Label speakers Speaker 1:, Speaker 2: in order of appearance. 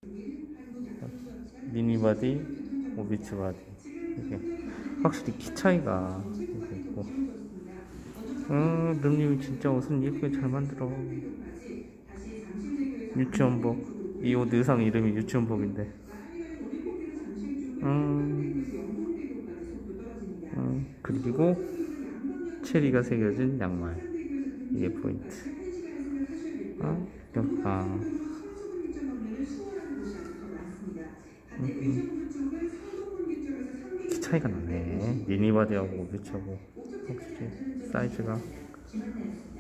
Speaker 1: 미니 바디, 오비츠 바디. 이게 확실히 키 차이가 있고. 름님이 진짜 옷은 예쁘게 잘 만들어. 유치원복. 이 옷 의상 이름이 유치원복인데. 그리고 체리가 새겨진 양말. 이게 포인트. 아, 키 차이가 나네. 미니바디하고 오비츠하고 확실히 사이즈가